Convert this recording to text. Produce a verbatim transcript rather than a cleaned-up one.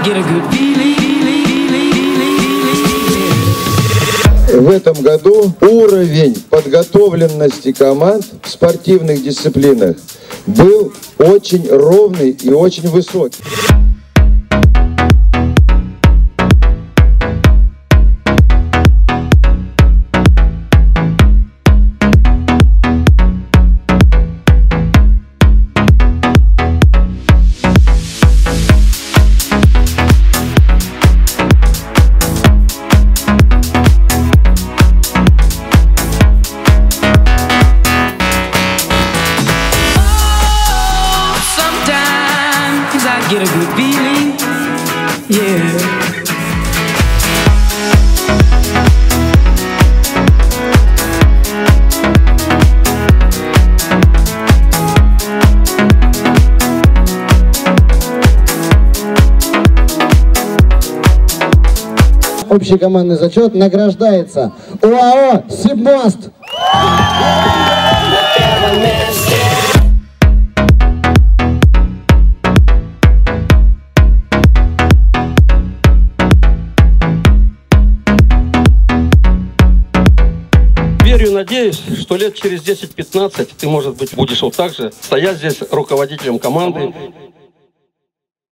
В этом году уровень подготовленности команд в спортивных дисциплинах был очень ровный и очень высокий. Get a good feeling, yeah. Общекомандный зачет награждается ОАО «Сибмост». Верю и надеюсь, что лет через десять-пятнадцать ты, может быть, будешь вот так же стоять здесь руководителем команды